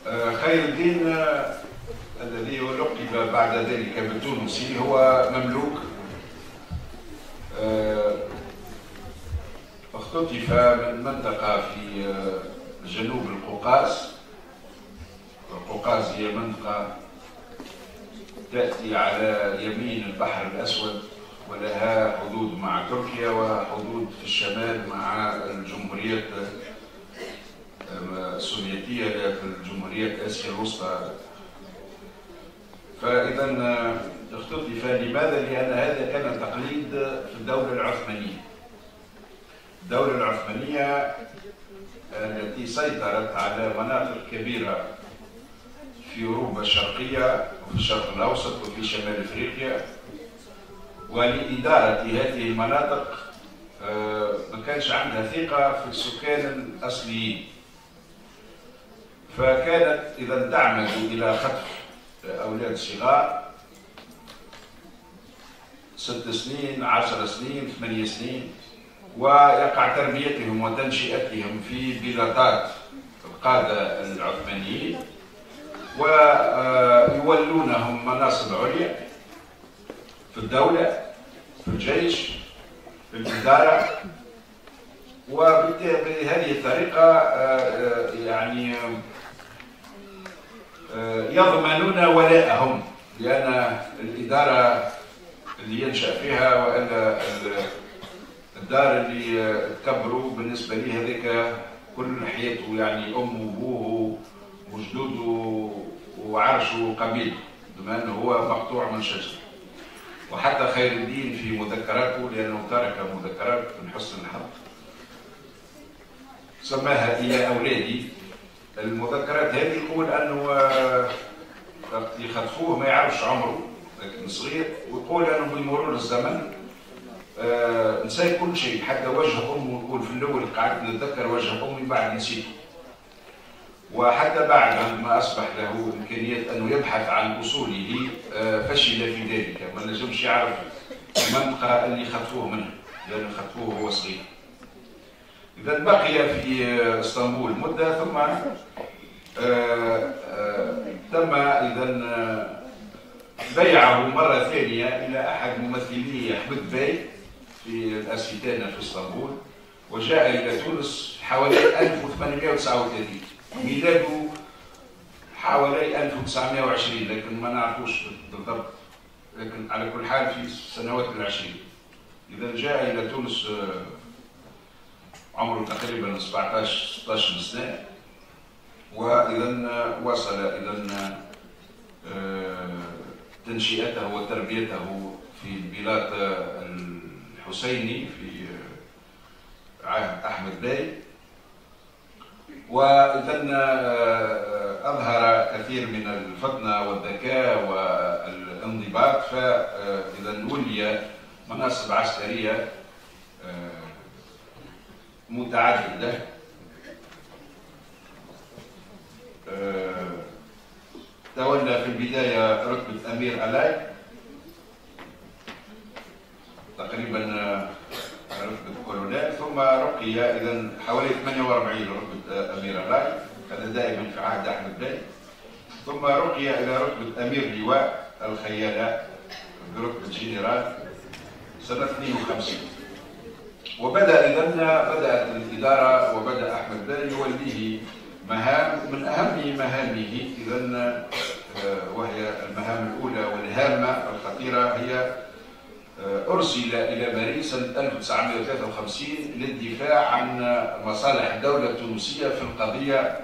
خير الدين الذي لقب بعد ذلك بالتونسي هو مملوك اختطف من منطقة في جنوب القوقاز. القوقاز هي منطقة تأتي على يمين البحر الأسود ولها حدود مع تركيا وحدود في الشمال مع الجمهوريات السوفيتية في الجمهورية آسيا الوسطى. فإذا اختطف. لماذا؟ لأن هذا كان تقليد في الدولة العثمانية. الدولة العثمانية التي سيطرت على مناطق كبيرة في أوروبا الشرقية وفي الشرق الأوسط وفي شمال أفريقيا، ولإدارة هذه المناطق ما كانش عندها ثقة في السكان الأصليين، فكانت إذا تعمد إلى خطف أولاد صغار 6 سنين 10 سنين 8 سنين، ويقع تربيتهم وتنشئتهم في بلاطات القادة العثمانيين، ويولونهم مناصب عليا في الدولة، في الجيش، في الإدارة، وبهذه الطريقة يعني يضمنون ولاءهم، لأن الإدارة اللي ينشأ فيها وإلا الدار اللي تكبروا بالنسبة لي هذيك كل حياته، يعني أمه وأبوه وجدوده وعرشه وقبيلته، بما أنه هو مقطوع من شجرة. وحتى خير الدين في مذكراته، لأنه ترك مذكرات من حسن الحظ سماها إلى أولادي. المذكرات هذه يقول أنه يخطفوه ما يعرفش عمره لكن صغير، ويقول أنه بمرور الزمن نسيت كل شيء، حتى وجه أمه. يقول في الأول قعدت نتذكر وجه أمي بعد نسيته، وحتى بعد عندما أصبح له إمكانيات أنه يبحث عن أصوله فشل في ذلك، ما نجمش يعرف المنطقة اللي خطفوه منها لأن خطفوه وهو صغير. إذا بقي في اسطنبول مدة، ثم تم إذا بيعه مرة ثانية إلى أحد ممثلي أحمد باي في الأسيتانا في اسطنبول، وجاء إلى تونس حوالي 1839. ميلاده حوالي 1920، لكن ما نعرفوش بالضبط، لكن على كل حال في السنوات العشرين. إذا جاء إلى تونس عمره تقريبا 17-16 سنة، وإذا وصل إذا تنشئته وتربيته في البلاط الحسيني في عهد أحمد باي، وإذا أظهر كثير من الفطنة والذكاء والانضباط، فإذا ولي مناصب عسكرية متعددة. تولى في البداية رتبة أمير ألاي، تقريبا رتبة كولونيل، ثم رقي إذا حوالي 48 رتبة أمير ألاي، هذا دائما في عهد أحمد باي، ثم رقي إلى رتبة أمير لواء الخيالة برتبة جنرال سنة 52. وبدأ بدأت الإدارة وبدأ أحمد باي يوليه مهام من أهم مهامه، إذا وهي المهام الأولى والهامة الخطيرة، هي أرسل إلى باريس سنة 1953 للدفاع عن مصالح الدولة التونسية في القضية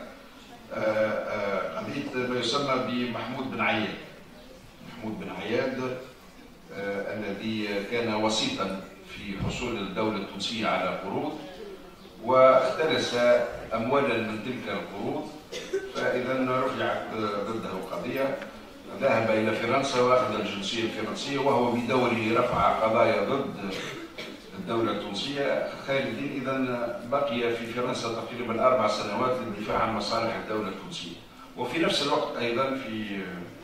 قضية ما يسمى بمحمود بن عياد. محمود بن عياد الذي كان وسيطا في حصول الدولة التونسية على قروض، واختلس أموالا من تلك القروض، فإذا رفعت ضده قضية. ذهب إلى فرنسا وأخذ الجنسية الفرنسية، وهو بدوره رفع قضايا ضد الدولة التونسية. خير الدين إذا بقي في فرنسا تقريبا 4 سنوات للدفاع عن مصالح الدولة التونسية. وفي نفس الوقت أيضا في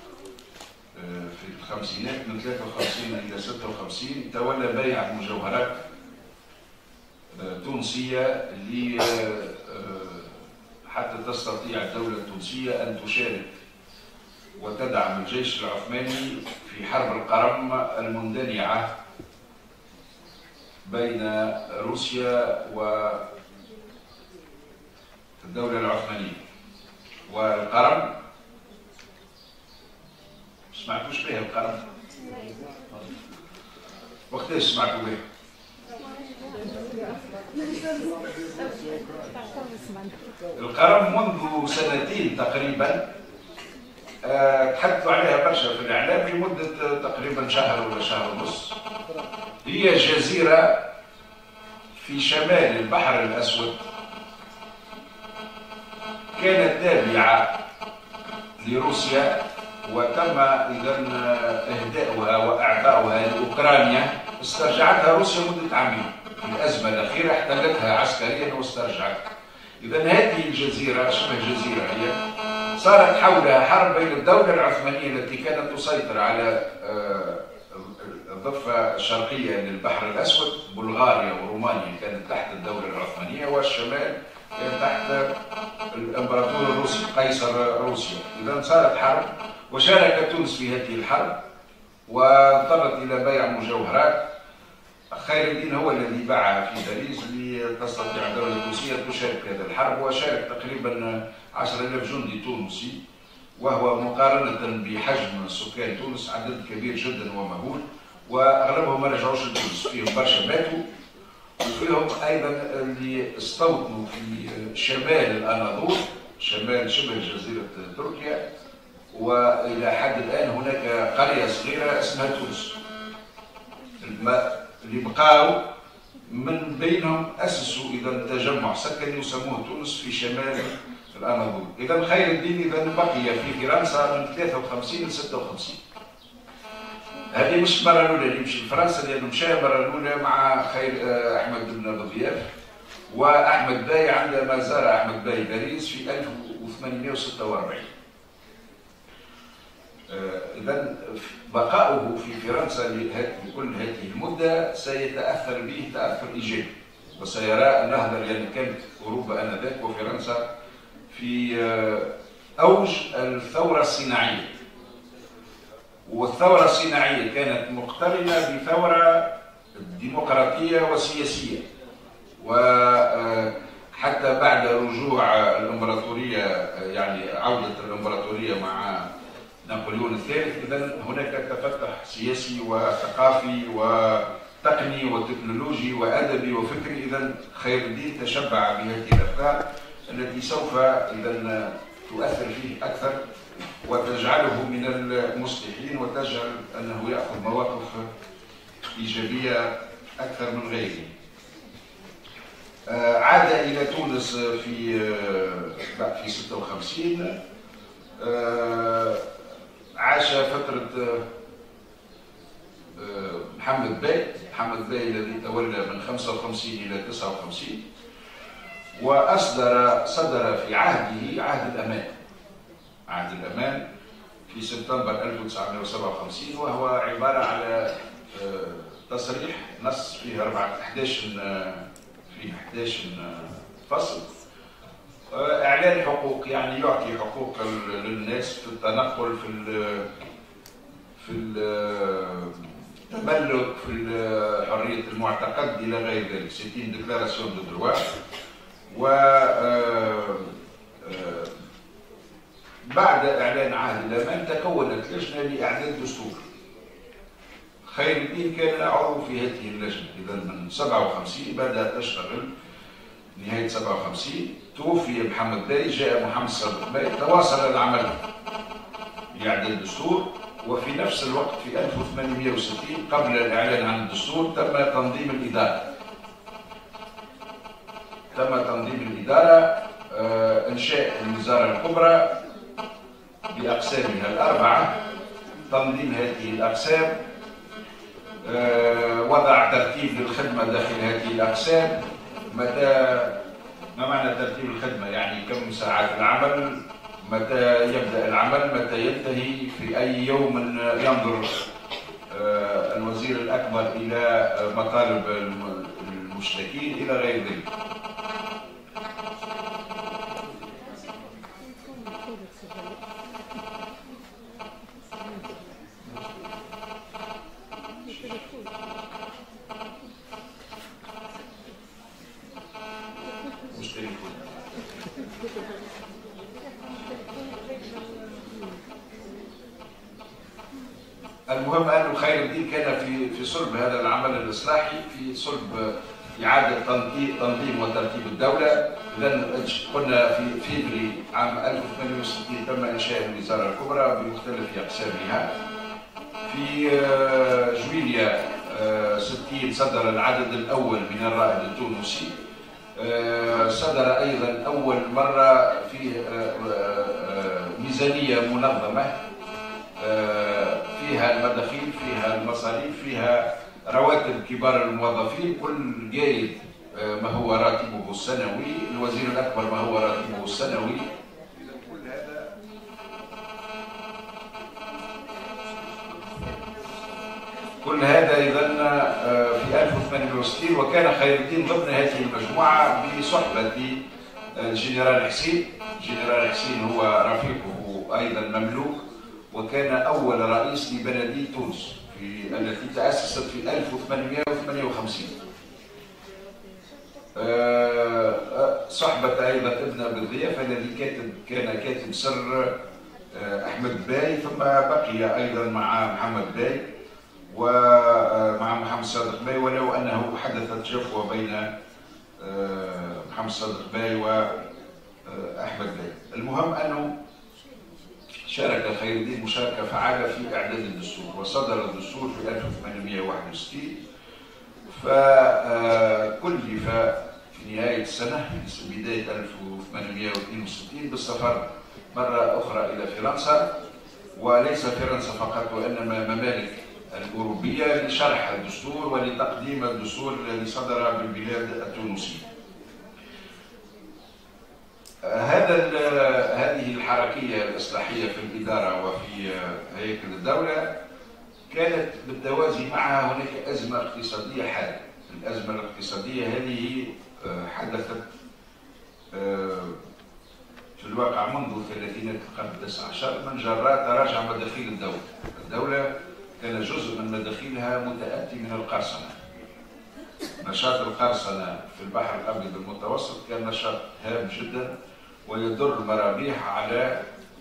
الخمسينات من 53 إلى 56 تولى بيع مجوهرات تونسية حتى تستطيع الدولة التونسية أن تشارك وتدعم الجيش العثماني في حرب القرم المندلعة بين روسيا والدولة العثمانية. والقرم سمعتوش بها القرم؟ وقتاش سمعتوا بها؟ القرم منذ سنتين تقريبا تحدثوا عليها برشا في الإعلام لمدة تقريبا شهر ولا شهر ونص. هي جزيرة في شمال البحر الأسود كانت تابعة لروسيا، وتم إذا إهداؤها وإعطاؤها لأوكرانيا. استرجعتها روسيا مدة عامين، في الأزمة الأخيرة احتلتها عسكريا واسترجعتها. إذا هذه الجزيرة شبه جزيرة هي صارت حولها حرب بين الدولة العثمانية التي كانت تسيطر على الضفة الشرقية للبحر الأسود، بلغاريا ورومانيا كانت تحت الدولة العثمانية، والشمال كان تحت الإمبراطور الروسي قيصر روسيا. إذا صارت حرب، وشاركت تونس في هذه الحرب واضطرت إلى بيع مجوهرات. خير الدين هو الذي باعها في باريس لتستطيع الدولة التونسية تشارك في هذه الحرب، وشارك تقريبا 10,000 جندي تونسي، وهو مقارنة بحجم سكان تونس عدد كبير جدا ومهول، واغلبهم ما رجعوش لتونس، فيهم برشا ماتوا، وفيهم ايضا اللي استوطنوا في شمال الاناضول، شمال شبه جزيرة تركيا، والى حد الان هناك قرية صغيرة اسمها تونس. اللي بقاو من بينهم اسسوا اذا تجمع سكني يسموه تونس في شمال الاناضول. اذا خير الدين اذا بقي في فرنسا من 53 ل 56. هذه مش المره الاولى اللي يمشي لفرنسا، لانه مشى المره الاولى مع خير احمد بن ضياف واحمد باي عندما زار احمد باي باريس في 1846. إذا بقاؤه في فرنسا لكل هذه المدة سيتأثر به تأثر إيجابي، وسيرى النهضة، لأن كانت أوروبا آنذاك وفرنسا في أوج الثورة الصناعية، والثورة الصناعية كانت مقترنة بثورة ديمقراطية وسياسية، وحتى بعد رجوع الإمبراطورية، يعني عودة الإمبراطورية مع نابليون الثالث، إذن هناك تفتح سياسي وثقافي وتقني وتكنولوجي وأدبي وفكري. إذن خير الدين تشبع بهذه الأفكار التي سوف إذن تؤثر فيه أكثر وتجعله من المصلحين، وتجعل أنه يأخذ مواقف إيجابية أكثر من غيره. عاد إلى تونس في 56. عاش فترة محمد باي الذي تولى من 55 إلى 59، وصدر في عهده عهد الأمان في سبتمبر 1957، وهو عبارة على تصريح نص فيه 11 فصل، إعلان حقوق، يعني يعطي حقوق للناس في التنقل، في التملك، في حرية المعتقد إلى غير ذلك. 60 ديكلاراسيون دو دروا. و بعد إعلان عهد الأمان تكونت لجنة لإعداد دستور. خير الدين كان عضو في هذه اللجنة. إذا من 57 بدأت تشتغل، نهاية 57 توفي محمد باي، جاء محمد صادق باي، تواصل العمل لإعداد الدستور. وفي نفس الوقت في 1860 قبل الإعلان عن الدستور تم تنظيم الإدارة. إنشاء الوزارة الكبرى بأقسامها الأربعة، تنظيم هذه الأقسام، وضع ترتيب للخدمة داخل هذه الأقسام. ما معنى ترتيب الخدمة؟ يعني كم ساعات العمل، متى يبدأ العمل، متى ينتهي، في أي يوم ينظر الوزير الأكبر إلى مطالب المشتكين إلى غير ذلك. المهم أنه خير الدين كان في صلب هذا العمل الإصلاحي، في صلب إعادة تنظيم وترتيب الدولة. إذن قلنا في فبراير عام 1860 تم إنشاء الوزارة الكبرى بمختلف أقسامها. في جويلية 60 صدر العدد الأول من الرائد التونسي. صدر أيضا أول مرة في ميزانية منظمة فيها المداخيل، فيها المصاريف، فيها رواتب كبار الموظفين، كل جايد ما هو راتبه السنوي، الوزير الأكبر ما هو راتبه السنوي. كل هذا إذن في 1860. وكان خير الدين ضمن هذه المجموعة بصحبة الجنرال حسين. الجنرال حسين هو رفيقه أيضا مملوك، وكان أول رئيس لبلدية تونس التي تأسست في 1858. صحبة أيضا ابن أبي الضياف الذي كان كاتب سر أحمد باي، ثم بقي أيضا مع محمد باي ومع محمد صادق باي، ولو أنه حدثت جفوة بين محمد صادق باي وأحمد باي. المهم أنه شارك خير الدين مشاركة فعالة في إعداد الدستور، وصدر الدستور في 1861. فكلف في نهاية السنة بداية 1862 بالسفر مرة أخرى إلى فرنسا، وليس فرنسا فقط وإنما ممالك الأوروبية، لشرح الدستور ولتقديم الدستور الذي صدر بالبلاد التونسية. هذه الحركية الإصلاحية في الإدارة وفي هيكل الدولة كانت بالتوازي معها هناك أزمة اقتصادية حادة. الأزمة الاقتصادية هذه حدثت في الواقع منذ ثلاثينات القرن ال19 من جراء تراجع مداخيل الدولة. الدولة كان جزء من مداخيلها متأتي من القرصنة. نشاط القرصنة في البحر الأبيض المتوسط كان نشاط هام جدا، ويدر المرابيح على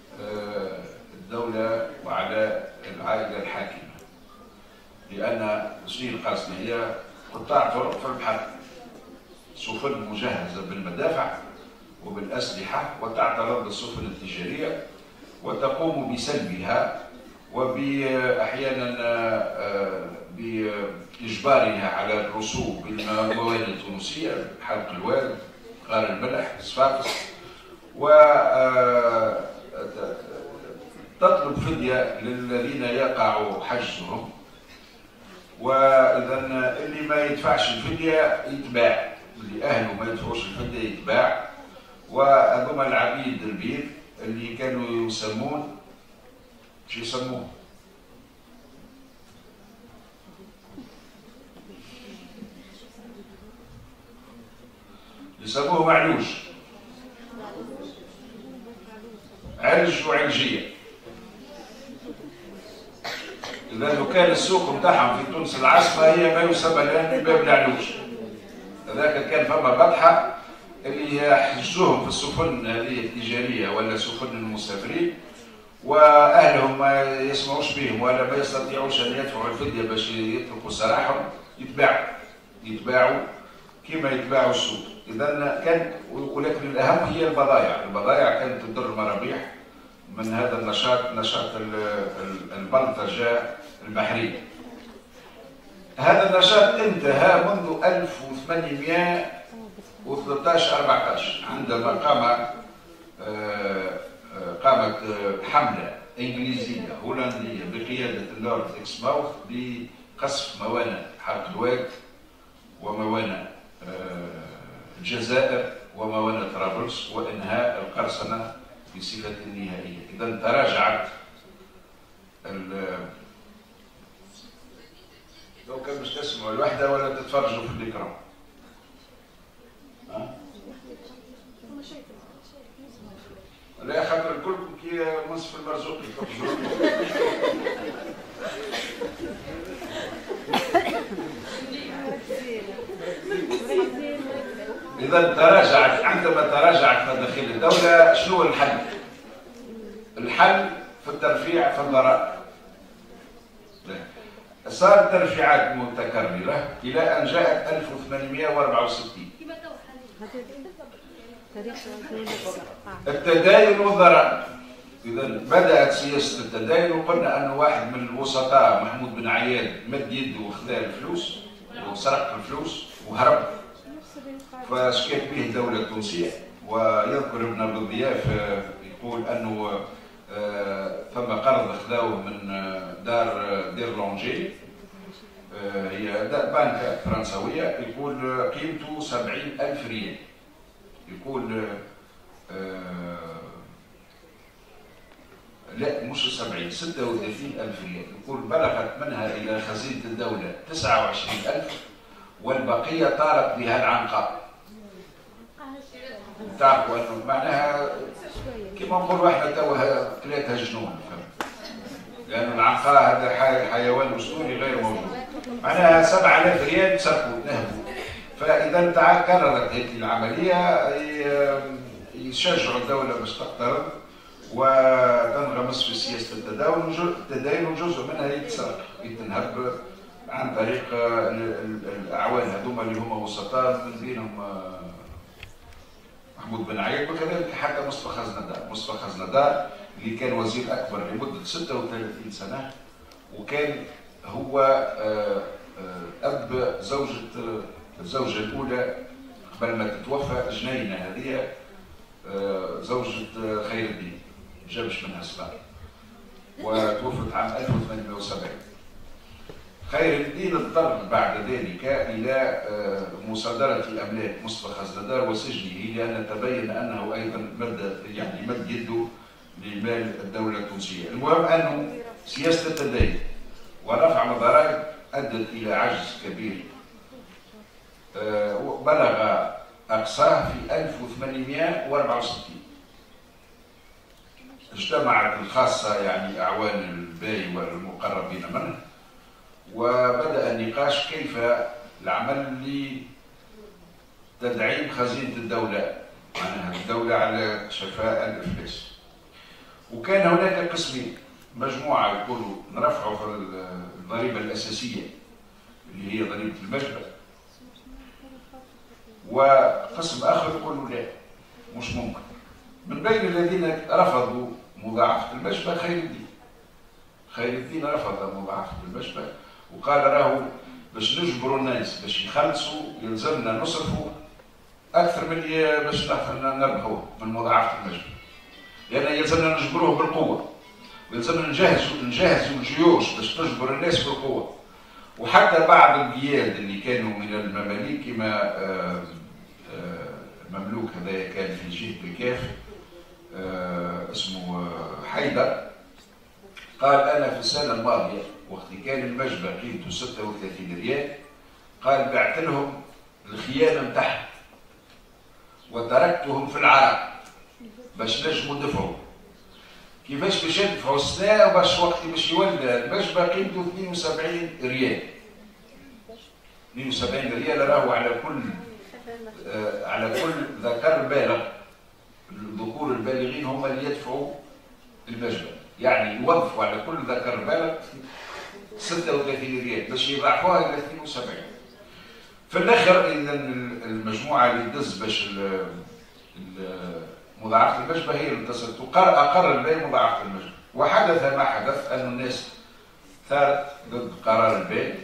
الدولة وعلى العائلة الحاكمة، لأن تصنيع القرصنة هي قطاع طرق في البحر، سفن مجهزة بالمدافع وبالأسلحة وتعترض السفن التجارية وتقوم بسلبها وأحيانا بإجبارها على الرسوب بالموانئ التونسية، حلق الواد، غار الملح، صفاقس، وتطلب فدية للذين يقع حجزهم. وإذا اللي ما يدفعش الفدية يتباع، اللي أهله ما يدفعوش الفدية يتباع. وهذوما العبيد البيض اللي كانوا يسمون شو يسموه؟ يسموه معلوش، علج وعلجية. إذا لو كان السوق بتاعهم في تونس العاصمة هي ما يسمى الآن بباب العلوش، هذاك كان فما بطحة اللي يحجزوهم في السفن هذه التجارية ولا سفن المسافرين، وأهلهم ما يسمعوش بهم ولا ما يستطيعوش أن يدفعوا الفدية باش يتركوا سراحهم، يتباعوا كما يتباعوا السوق. إذا كان، ولكن الأهم هي البضائع. البضائع كانت تدر مرابيح من هذا النشاط، نشاط البلطجة البحرية. هذا النشاط انتهى منذ 1813-14 عندما قامت حملة إنجليزية هولندية بقيادة اللورد إكسماوث بقصف موانئ حلق الواد وموانئ الجزائر وموانئ طرابلس وإنهاء القرصنة بصفة نهائية. إذا تراجعت لو كان مش تسمعوا الوحدة ولا تتفرجوا في الإكرام. لا خاطر الكلكم كي منصف المرزوقي. إذا تراجعت، عندما تراجعت مداخيل الدولة شنو الحل؟ الحل في الترفيع في الضرائب. صارت ترفيعات متكررة إلى أن جاءت 1864. التداين والضرائب. إذا بدأت سياسة التداين، وقلنا أن واحد من الوسطاء محمود بن عياد مد يده وخذا الفلوس وسرق الفلوس وهرب، فشكت به الدولة التونسية. ويذكر ابن أبي الضياف يقول أنه ثم قرض خذاوه من دير لونجي، هي بنكة فرنسوية، يقول قيمته 70,000 ريال. يقول لا مش 70، 36,000 ريال. يقول بلغت منها إلى خزينة الدولة 29,000، والبقية طارت بها العنقاء. تعرفوا أنه معناها كما نقول واحد توها 3 جنون، لأن العنقاء هذا حيوان أسطوري غير موجود. معناها 7,000 ريال تسرقوا نهبوا. فإذا تكررت هذه العملية يشجعوا الدولة باش تقترض وتنغمس في سياسة التداين، وجزء منها يتسرق يتنهب عن طريق الأعوان هذوما اللي هما وسطاء، من بينهم محمود بن عياد، وكذلك حتى مصطفى خزندار. مصطفى خزندار اللي كان وزير أكبر لمدة 36 سنة، وكان هو أب الزوجة الأولى قبل ما تتوفى جنينة، هذه زوجة خير الدين، جابش منها صغار، وتوفت عام 1870. خير الدين اضطر بعد ذلك إلى مصادرة أملاك مصطفى خزندار وسجنه، لأن تبين أنه أيضا مد يده لمال الدولة التونسية. المهم أنه سياسة التدين ورفع الضرائب أدت إلى عجز كبير بلغ أقصاه في 1864. اجتمعت الخاصة يعني أعوان الباي والمقربين منه، وبدأ النقاش كيف العمل لتدعيم خزينة الدولة، معناها الدولة على شفاء الإفلاس. وكان هناك قسمين، مجموعة يقولوا نرفعوا في الضريبة الأساسية اللي هي ضريبة المجبر، وقسم آخر يقولوا لا مش ممكن. من بين الذين رفضوا مضاعفة المجبر خير الدين. خير الدين رفض مضاعفة المجبر وقال راهو باش نجبروا الناس باش يخلصوا يلزمنا نصرفوا أكثر من باش نربحوا من مضاعفة المجبر، لأن يلزمنا نجبروه بالقوة، ويلزمنا نجهزوا الجيوش باش تجبر الناس بالقوة. وحتى بعض القياد اللي كانوا من المماليك كما مملوك هذا كان في جهة الكاف اسمه حيدر، قال أنا في السنة الماضية وقت كان المجبر قيمته 36 ريال، قال بعت لهم الخيانة متاعهم وتركتهم في العراق باش نجموا ندفعوا. كيفاش باش يدفعوا السنة وباش وقت باش يولى المجبر قيمته 72 ريال. 72 ريال راهو على كل ذكر بالغ. الذكور البالغين هم اللي يدفعوا المجبر، يعني يوظفوا على كل ذكر بالغ 36 ريال باش يضاعفوها الى 72. في الاخر اذا المجموعه اللي تدز باش مضاعفه المجبر هي اللي اتصلت واقر الباي مضاعفه المجبر. وحدث ما حدث ان الناس ثارت ضد قرار الباي،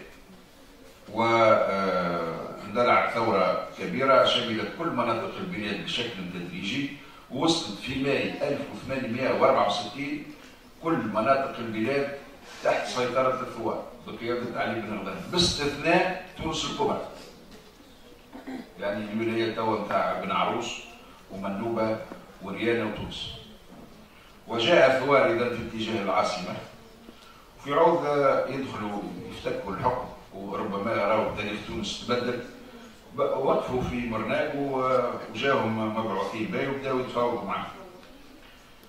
واندلعت ثوره كبيره شملت كل مناطق البلاد بشكل تدريجي، ووصلت في ماي 1864 كل مناطق البلاد تحت سيطرة الثوار بقيادة علي بن غزنفي باستثناء تونس الكبرى، يعني الولايات توا نتاع بن عروس ومنوبة وريانة وتونس. وجاء الثوار إذا في اتجاه العاصمة، وفي عوض يدخلوا يفتكوا الحكم وربما يراوا تاريخ تونس تبدل، وقفوا في مرناق وجاهم مبعوثين باي وبداوا يتفاوضوا معهم.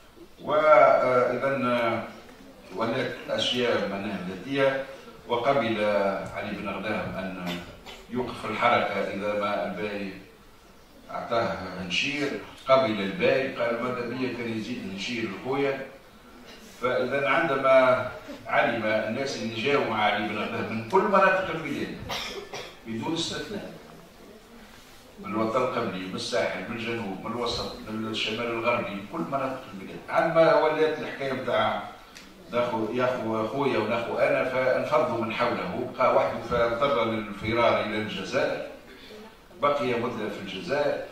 وإذا ولات أشياء معناها ذاتية. وقبل علي بن غدام أن يوقف الحركة إذا ما الباي أعطاه هنشير. قبل الباي قال ماذا بيا كان يزيد هنشير الخويا. فإذا عندما علم الناس اللي جاوا مع علي بن غدام من كل مناطق البلاد بدون استثناء، من الوطن القبلي، من الساحل، من الجنوب، من الوسط، من الشمال الغربي، كل مناطق البلاد، عندما ولات الحكايه نتاع ياخو خويا وناخو انا فانفضوا من حوله، بقى وحده فاضطر للفرار الى الجزائر. بقي مده في الجزائر.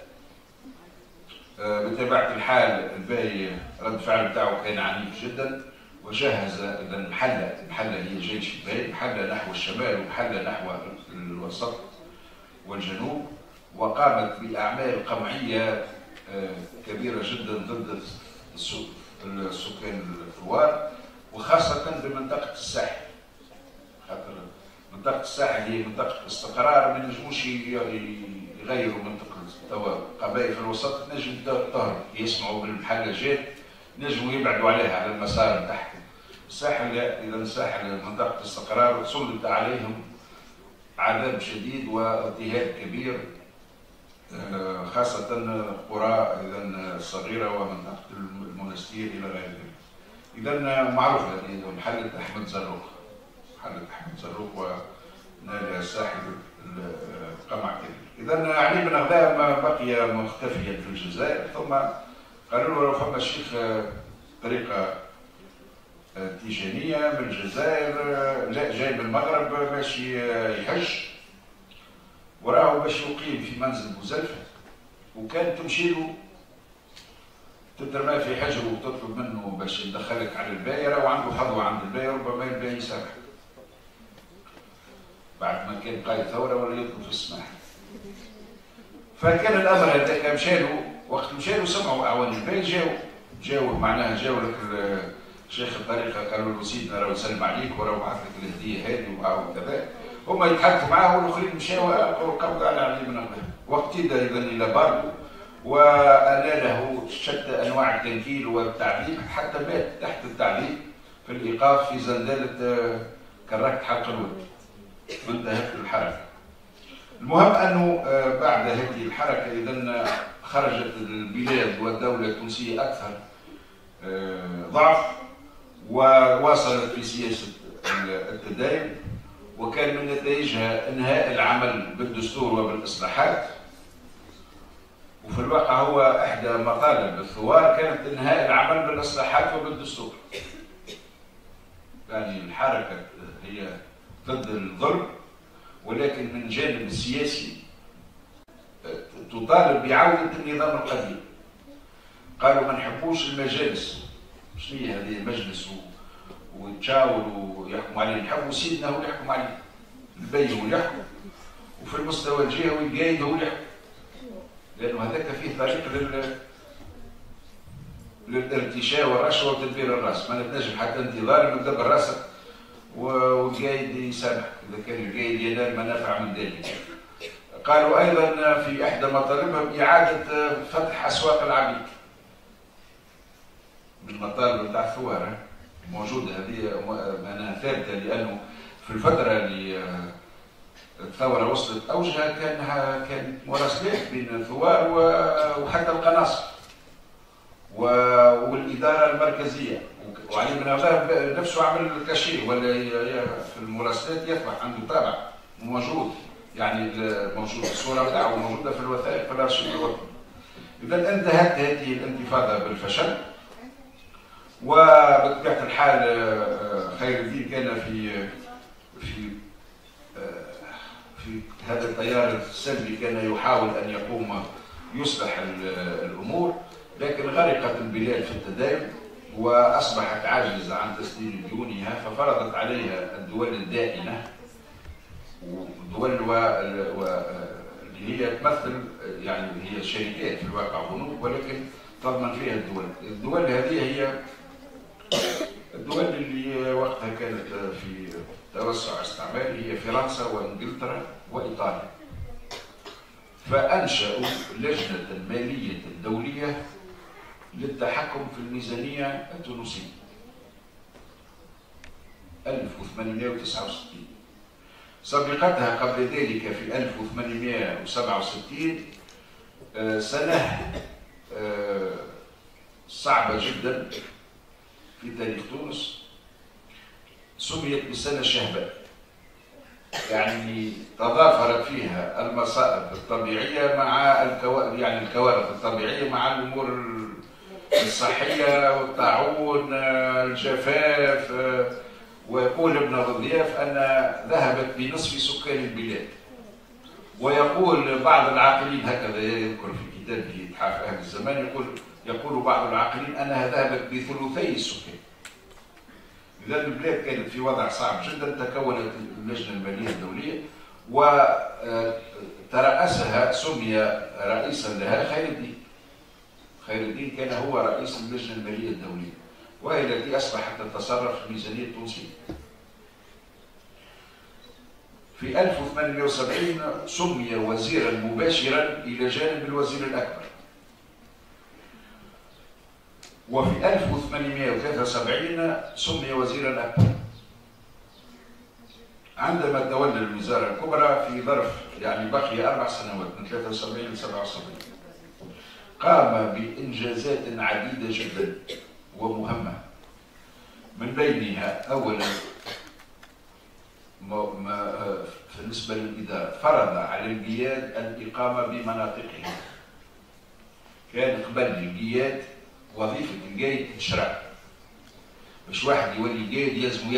بطبيعه الحال الباقي رد الفعل بتاعه كان عنيف جدا، وجهز اذا محله هي جيش الباقي، محله نحو الشمال ومحله نحو الوسط والجنوب، وقامت باعمال قمعيه كبيره جدا ضد السكان الثوار، وخاصه بمنطقه الساحل. خاطر منطقه الساحل هي منطقه استقرار، ما ينجموش يغيروا منطقه توا. قبائل في الوسط تنجم تهرب، يسمعوا بالمحلجات نجموا يبعدوا عليها على المسار نتاعهم. الساحل اذا الساحل منطقه استقرار، سلط عليهم عذاب شديد واضطهاد كبير، خاصة قرى إذا الصغيرة ومنطقة المنستير إلى غير ذلك. إذا معروفة هذه محلة أحمد زروق، محلة أحمد زروق ونال الساحل القمع كبير. إذا علي بن غدام بقي مختفيا في الجزائر، ثم قالوا له لو فما شيخ طريقة تيجانية من الجزائر جاي من المغرب ماشي يحج، وراه باش يقيم في منزل بوزلفة، وكان تمشي له تترمى في حجره وتطلب منه باش يدخلك على الباية، راه عنده حظوة عند الباية، ربما الباية يسامحك. بعد ما كان قائد ثورة ولا يطلب في السماح. فكان الأمر هذاك مشى له، وقت مشى له سمعوا أعوان الباية جاوا معناها جاوا لك شيخ الطريقة، قالوا له سيدنا راه يسلم عليك وراه بعث لك الهدية هذه وكذا. هما يتحدثوا معاه والاخرين مشاو قبضوا على علي بن غدام، واقتدى اذا الى باردو واناله شتى انواع التنكيل والتعذيب حتى مات تحت التعذيب في الايقاف في زندله كراكه حلق الود وانتهت الحركه. المهم انه بعد هذه الحركه اذا خرجت البلاد والدوله التونسيه اكثر ضعف، وواصلت في سياسه التدين، وكان من نتائجها انهاء العمل بالدستور وبالاصلاحات. وفي الواقع هو احدى مطالب الثوار كانت انهاء العمل بالاصلاحات وبالدستور. يعني الحركه هي ضد الظلم، ولكن من الجانب السياسي تطالب بعودة النظام القديم. قالوا ما نحبوش المجالس، شنو هي هذه المجلس ويتشاوروا ويحكموا عليه، نحبوا سيدنا هو اللي يحكم عليه، البي هو اللي يحكم، وفي المستوى الجهوي القايد هو اللي يحكم، لأنه هذاك فيه طريق للارتشاء والرشوة وتدبير الراس. ما نتنجم حتى انت ظالم تدبر راسك والقايد يسامحك إذا كان القايد ينال منافع من ذلك. قالوا أيضا في إحدى مطالبهم إعادة فتح أسواق العبيد، من المطالب بتاع الثوار موجودة هذه معناها ثابتة، لأنه في الفترة اللي الثورة وصلت أوجها كانت مراسلات بين الثوار وحتى القناصل والإدارة المركزية. وعلي بن غدام نفسه عمل كاشي ولا في المراسلات يصبح عنده طابع موجود، يعني موجود الصورة بتاعه موجودة في الوثائق في الأرشيف الوطني. إذا انتهت هذه الانتفاضة بالفشل، وبطبيعة الحال خير الدين كان في هذا التيار السلبي، كان يحاول أن يقوم يصلح الأمور، لكن غرقت البلاد في التدين وأصبحت عاجزة عن تسديد ديونها، ففرضت عليها الدول الدائنة والدول اللي هي تمثل يعني هي شركات في الواقع بنوك، ولكن تضمن فيها الدول هذه هي الدول اللي وقتها كانت في توسع استعماري، هي فرنسا وانجلترا وايطاليا. فانشأوا لجنة مالية دولية للتحكم في الميزانية التونسية 1869. سبقتها قبل ذلك في 1867 سنة صعبة جدا في تاريخ تونس، سميت بسنة شهباء، يعني تضافرت فيها المصائب الطبيعية مع الكوارث الطبيعية مع الأمور الصحية والطاعون الجفاف. ويقول ابن الضياف أن ذهبت بنصف سكان البلاد، ويقول بعض العاقلين هكذا يذكر في كتابه إتحاف أهل الزمان، يقول بعض العاقلين أنها ذهبت بثلثي السكان. إذا البلاد كانت في وضع صعب جدا. تكونت اللجنة المالية الدولية وترأسها سمي رئيسا لها خير الدين. خير الدين كان هو رئيس اللجنة المالية الدولية، وهي التي أصبحت تتصرف في الميزانية التونسية. في 1870 سمي وزيرا مباشرا إلى جانب الوزير الأكبر. وفي 1873 سمي وزيرا أكبر. عندما تولى الوزارة الكبرى في ظرف بقي 4 سنوات من 73 ل 77 قام بإنجازات عديدة جدا ومهمة. من بينها أولا بالنسبة للإدارة فرض على الجياد الإقامة بمناطقهم. كان قبل الجياد وظيفة الجيد تشرع، باش واحد يولي جيد لازم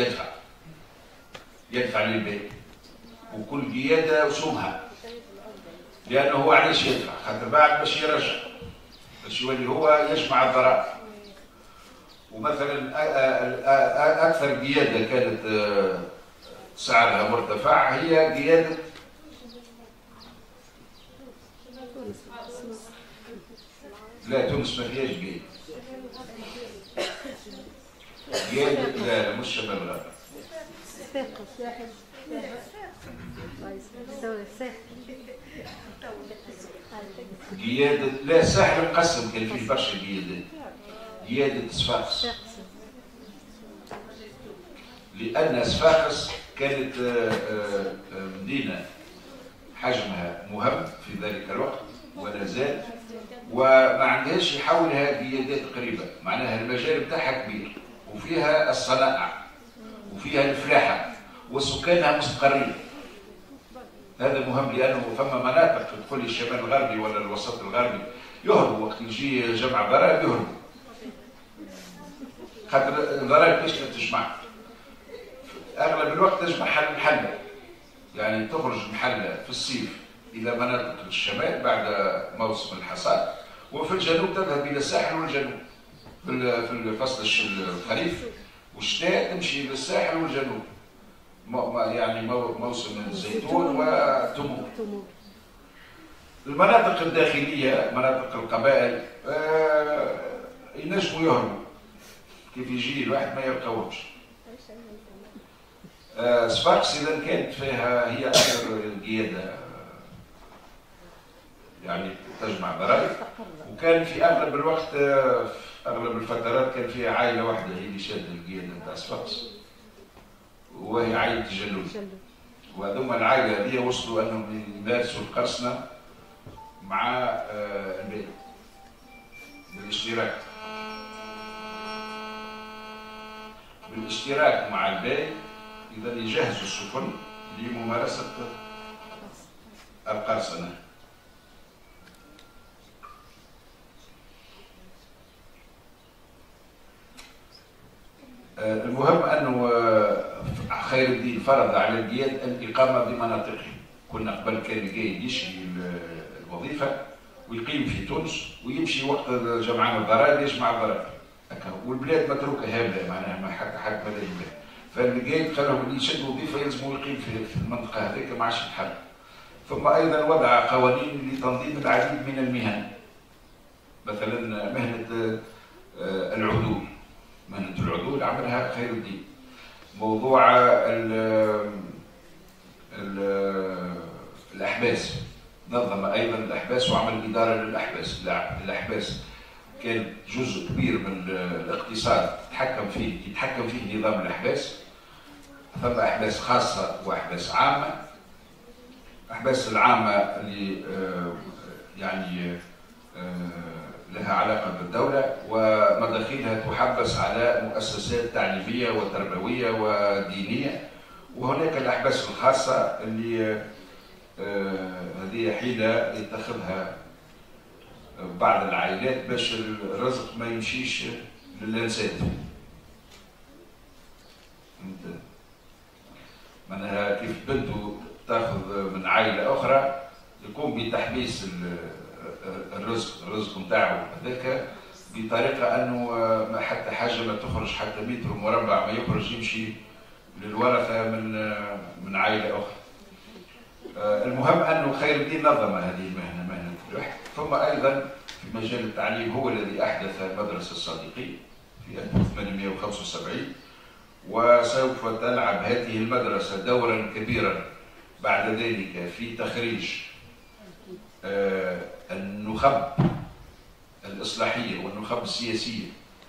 يدفع للبيت، وكل جيادة وسمها، لأنه هو علاش يدفع؟ خاطر بعد باش يرجع، باش يولي هو يجمع الضرائب. ومثلا أكثر جيادة كانت سعرها مرتفع هي جيادة لا تونس ما فيهاش جياد. جيادة لا مش شمال الغرب. جيادة لا الساحل مقسم، كان فيه برشا جيادات. جيادة صفاقس، لأن صفاقس كانت مدينة حجمها مهم في ذلك الوقت ولا زال، وما عندهاش حولها جيادات قريبة، معناها المجال بتاعها كبير وفيها الصناعة وفيها الفلاحة وسكانها مستقرين. هذا مهم، لأنه فما مناطق تدخل الشمال الغربي ولا الوسط الغربي يهربوا وقت يجي جمع ضرائب يهربوا، خاطر الضرائب ليش تجمع؟ أغلب الوقت تجمع محلة، يعني تخرج محلة في الصيف إلى مناطق الشمال بعد موسم الحصاد، وفي الجنوب تذهب إلى الساحل والجنوب. في فصل الخريف والشتاء تمشي للساحل والجنوب، يعني موسم الزيتون والتمور. المناطق الداخلية مناطق القبائل ينجموا يهربوا، كيف يجي الواحد ما يلقاوهمش. صفاقس إذا كانت فيها هي أكثر القيادة تجمع ضرائب، وكان في أغلب الوقت أغلب الفترات كان فيها عائلة واحدة هي اللي شادة القيادة نتاع صفاقس، وهي عائلة الجلول. وهذوما العائلة هذه وصلوا أنهم يمارسوا القرصنة مع البيت بالاشتراك مع البيت. إذا يجهزوا السفن لممارسة القرصنة. المهم أنه خير الدين فرض على الجياد الإقامة بمناطقهم. كنا قبل كان الجيد يشري الوظيفة ويقيم في تونس ويمشي وقت جمعان الضرائب يجمع الضرائب، والبلاد متروكة هاملة، معناها ما حتى حد ما البلاد. فالجيد قالوا اللي يشد وظيفة يلزموا يقيم في المنطقة هذيك ما عادش يتحرك. ثم أيضا وضع قوانين لتنظيم العديد من المهن، مثلا مهنة العدول. مهنة العدول عملها خير الدين. موضوع الأحباس، نظم أيضا الأحباس وعمل إدارة للأحباس. كان جزء كبير من الاقتصاد يتحكم فيه نظام الأحباس. ثم أحباس خاصة وأحباس عامة. الأحباس العامة اللي يعني لها علاقة بالدولة ومداخيلها تحبس على مؤسسات تعليمية وتربوية ودينية. وهناك الأحباس الخاصة اللي هذه حيلة يتخذها بعض العائلات باش الرزق ما يمشيش للإنسان. معناها كيف بنته تاخذ من عائلة أخرى يقوم بتحبيس الرزق نتاعو هذاك بطريقة أنه ما حتى حاجة ما تخرج، حتى متر مربع ما يخرج يمشي للورثة من عائلة أخرى. المهم أنه خير الدين نظم هذه المهنة، مهنة الوحد. ثم أيضا في مجال التعليم هو الذي أحدث مدرسة الصادقين في 1875، وسوف تلعب هذه المدرسة دورا كبيرا بعد ذلك في تخريج النخب الإصلاحية والنخب السياسية.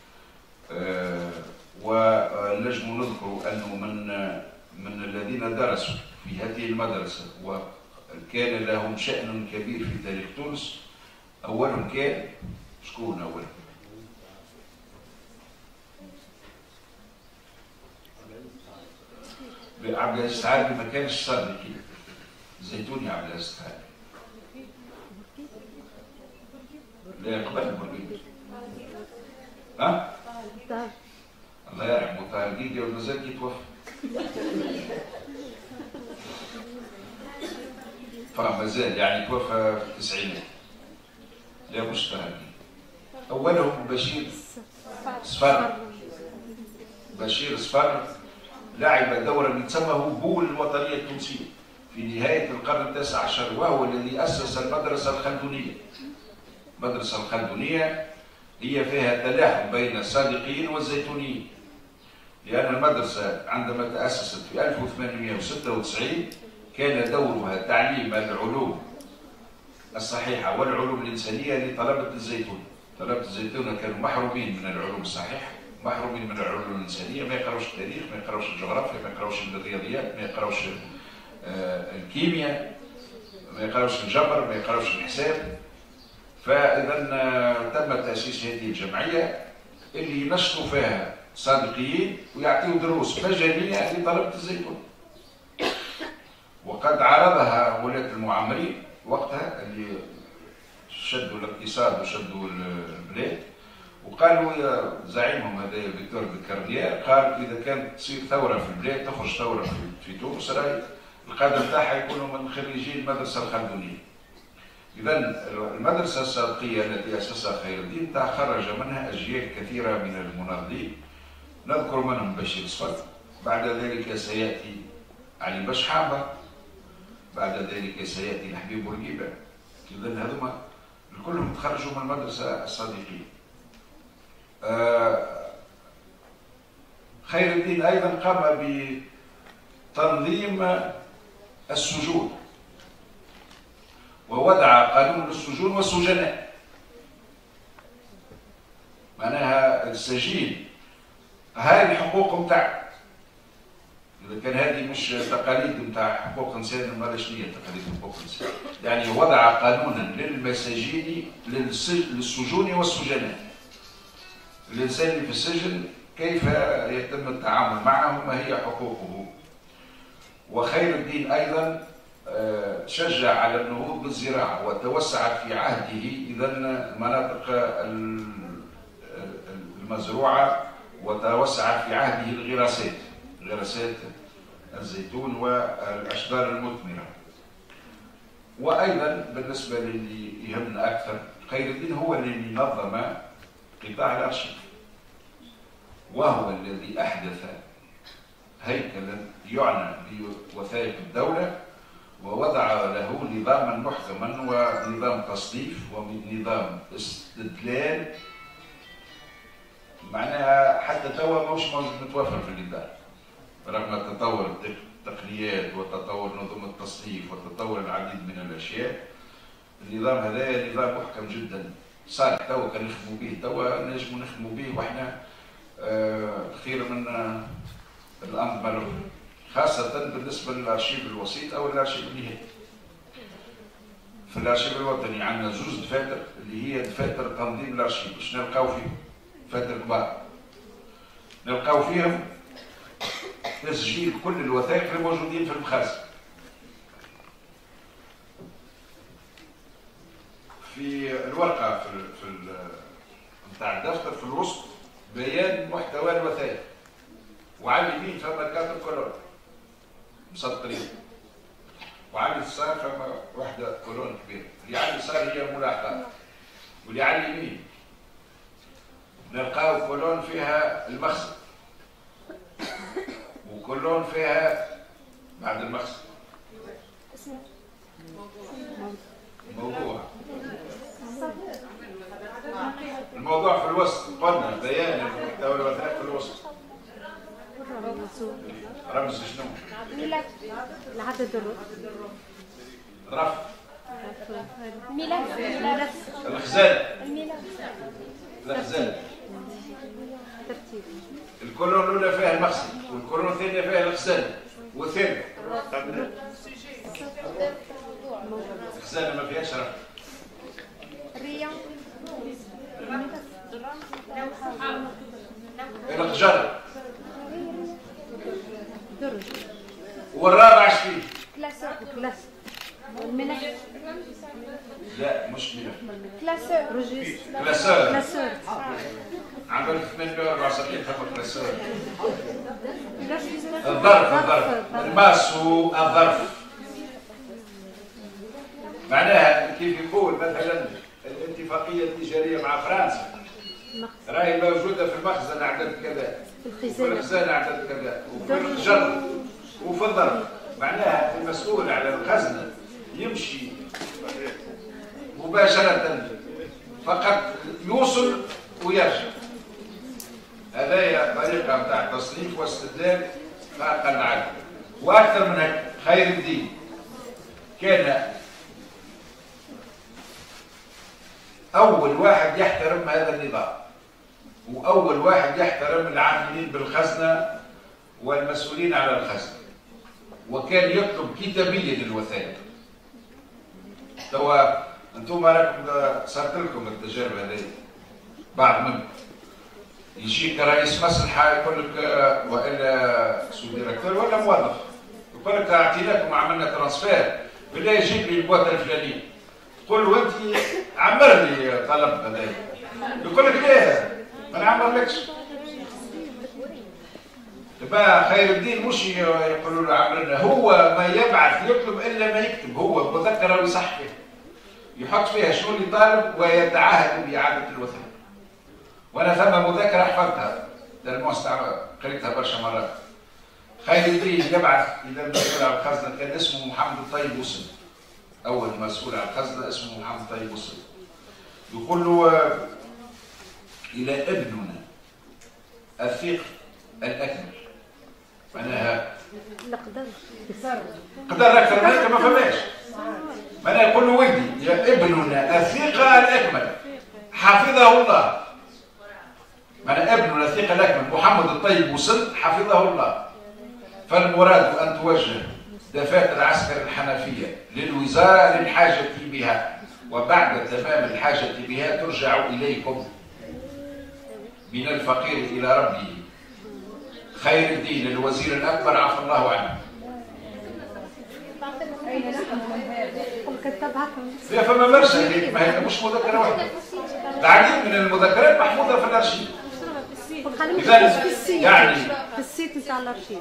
ونجم نذكر أنه من الذين درسوا في هذه المدرسة وكان لهم شأن كبير في تاريخ تونس، أولهم كان شكون؟ أولهم عبد العزيز السعادي. ما كانش صادقي، زيتوني عبد العزيز السعادي. لا قبل بورقيبة. ها؟ الله يرحمه طاهر قيدي ومازال يتوفى. فمازال يعني توفى في التسعينات. لا مش طاهر قيدي. أولهم بشير صفر. بشير صفر لعب دورا يسمى بول الوطنية التونسية في نهاية القرن التاسع عشر، وهو الذي أسس المدرسة الخلدونية. المدرسة الخلدونية هي فيها تلاحم بين الصادقيين والزيتونيين، لأن المدرسة عندما تأسست في 1896 كان دورها تعليم العلوم الصحيحة والعلوم الإنسانية لطلبة الزيتون. طلبة الزيتون كانوا محرومين من العلوم الصحيحة، محرومين من العلوم الإنسانية، ما يقراوش التاريخ، ما يقراوش الجغرافيا، ما يقراوش الرياضيات، ما يقراوش الكيمياء، ما يقراوش الجبر، ما يقراوش الحساب. فإذا تم تأسيس هذه الجمعية اللي ينشطوا فيها صادقيين ويعطيوا دروس مجانية لطلبة الزيتون. وقد عرضها ولاة المعمرين وقتها اللي شدوا الاقتصاد وشدوا البلاد، وقالوا يا زعيمهم هذا فيكتور بكارديير قال إذا كانت تصير ثورة في البلاد، تخرج ثورة في تونس، راهي القادة نتاعها يكونوا من خريجي المدرسة الخلدونية. إذا المدرسة الصادقية التي أسسها خير الدين خرج منها أجيال كثيرة من المناضلين، نذكر منهم بشير صفر، بعد ذلك سيأتي علي بشحابة، بعد ذلك سيأتي الحبيب بورقيبة. إذا هذوما كلهم تخرجوا من المدرسة الصادقية. خير الدين أيضا قام بتنظيم السجون ووضع قانون للسجون والسجناء. معناها السجين هاي الحقوق متاع، إذا كان هذه مش تقاليد متاع حقوق إنسان، ما شنو هي تقاليد حقوق إنسان؟ يعني وضع قانونا للمساجين للسجون والسجناء. الإنسان اللي في السجن كيف يتم التعامل معه، ما هي حقوقه. وخير الدين أيضا شجع على النهوض بالزراعة وتوسعت في عهده إذا المناطق المزروعة، وتوسعت في عهده الغراسات، غراسات الزيتون والأشجار المثمرة. وأيضا بالنسبة للي يهمنا أكثر، خير الدين هو الذي نظم قطاع الأرشيف، وهو الذي أحدث هيكلا يعنى بوثائق الدولة، ووضع له نظاما محكما ونظام تصنيف ونظام استدلال. معناها حتى توا مش متوفر في الإدارة رغم تطور التقنيات وتطور نظم التصنيف وتطور العديد من الأشياء. النظام هذا نظام محكم جدا صالح توا كان نخدموا به، توا نجموا نخدموا به واحنا خير من الأنظمة الأخرى، خاصة بالنسبة للأرشيف الوسيط أو الأرشيف النهائي. في الأرشيف الوطني عندنا زوج دفاتر اللي هي دفاتر تنظيم الأرشيف، باش نلقاو فيهم دفاتر كبار، نلقاو فيهم تسجيل كل الوثائق الموجودين في المخازن. في الورقة في نتاع الدفتر في الوسط بيان محتوى الوثائق، وعلى اليمين فما كاتب كولون مسطرين، وعلى اليسار فما واحدة كولون كبيرة، اللي على اليسار هي ملاحقات، واللي على اليمين نلقاو كولون فيها المخزن، وكولون فيها بعد المخزن الموضوع في الوسط، قلنا بيان المحتوى الوثائق في الوسط. رمز شنو؟ العدد الرف الملف الخزان الخزان. الكولون الاولى فيها المخزن، والكولون الثانيه فيها الخزان، والثالث الخزانه ما فيهاش رف. الخجر والرابع شفيه؟ كلاس الملف. لا مش ملف، كلاسور. عام 1874 خدمة كلاسور. الظرف الماسو الظرف، معناها كيف يقول مثلا الاتفاقية التجارية مع فرنسا راهي موجودة في المخزن عدد كذا، وفي الخزانة عدد كذا، وفي الخجر وفي الظرف. معناها المسؤول على الخزنة يمشي مباشرة، فقط يوصل ويرجع. هذايا طريقة نتاع تصنيف واستدلال فاق العادة. وأكثر من هيك، خير الدين كان أول واحد يحترم هذا النظام، وأول واحد يحترم العاملين بالخزنة والمسؤولين على الخزنة، وكان يطلب كتابيا الوثائق. توا انتم راكم صارت لكم التجارب هذه، بعض منكم يجيك رئيس مصلحة يقول لك والا سو ديريكتور ولا موظف، يقول لك اعطيناكم عملنا ترانسفير، بالله يجيب لي البواطة الفلانية، تقول له انت عمر لي طلب هذا، يقول لك لا ما نعمرلكش. تبقى خير الدين مش يقولوا له عمرنا، هو ما يبعث يطلب الا ما يكتب، هو مذكره ويصح فيها، يحط فيها شنو اللي طالب ويتعهد باعاده الوثائق. وانا ثم مذكره حفظتها للمستعمر، قريتها برشا مرات. خير الدين يبعث الى المسؤول على الخزنه، كان اسمه محمد الطيب وصل، اول مسؤول على الخزنه اسمه محمد الطيب وصل، يقول له الى ابننا الثقل الاكمل، معناها قدر اكثر من هيك ما فماش، معناها يقول له ولدي يا ابننا الثقه الاكمل حفظه الله، معناها ابننا الثقه الاكمل محمد الطيب وصل حفظه الله. فالمراد ان توجه دفاتر عسكر الحنفيه للوزاره للحاجه بها، وبعد تمام الحاجه بها ترجع اليكم من الفقير الى ربه. خير الدين الوزير الأكبر عفى الله عنه. فما برشا هيك، ما هي مش مذكرة واحدة، العديد من المذكرات محفوظة في الأرشيف. يعني في السيت نتاع الأرشيف.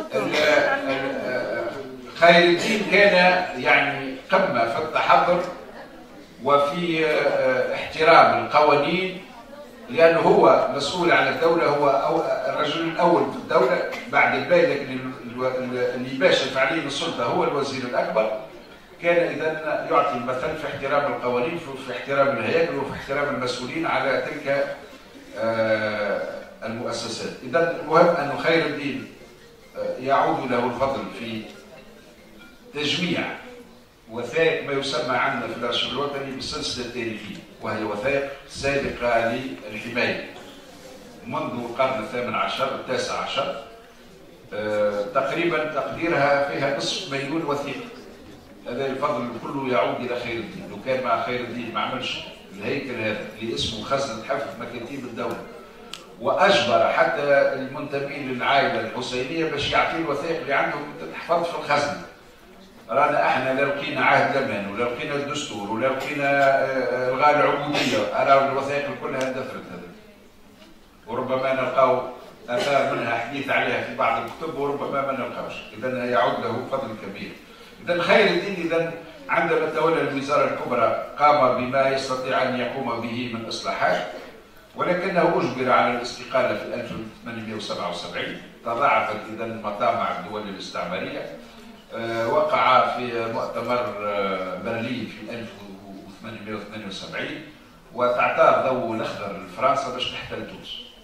خير الدين كان يعني قمة في التحضر وفي احترام القوانين، لأنه هو مسؤول على الدولة، هو الرجل الأول في الدولة بعد الباقي، لكن اللي يباشر فعليا السلطة هو الوزير الأكبر. كان إذا يعطي المثل في احترام القوانين، في احترام الهياكل، وفي احترام المسؤولين على تلك المؤسسات. إذا المهم أن خير الدين يعود له الفضل في تجميع وثائق ما يسمى عندنا في الارشيف الوطني بالسلسله التاريخيه، وهي وثائق سابقه للحمايه منذ القرن الثامن عشر التاسع عشر. تقريبا تقديرها فيها نصف مليون وثيقه. هذا الفضل كله يعود الى خير الدين. لو كان مع خير الدين ما عملش الهيكل هذا اللي اسمه خزنه حفظ مكاتيب الدوله، واجبر حتى المنتمين للعائله الحسينيه باش يعطي الوثائق اللي عندهم تحفظ في الخزنه. رانا احنا لو لقينا عهد الامان ولو لقينا الدستور ولو لقينا الغاء العبوديه، ارى الوثائق كلها اندثرت هذه، وربما نلقاو اثار منها حديث عليها في بعض الكتب وربما ما نلقاوش. اذا يعود له فضل كبير. اذا خير الدين اذا عندما تولى الوزاره الكبرى قام بما يستطيع ان يقوم به من اصلاحات، ولكنه اجبر على الاستقاله في 1877. تضاعفت اذا مطامع الدول الاستعماريه. وقع في مؤتمر برلين في 1878 وتعتار ضوء الاخضر لفرنسا باش تحتل تونس.